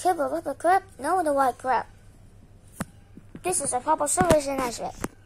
Crab, crab, no the white crab. This is a proper solution, I said.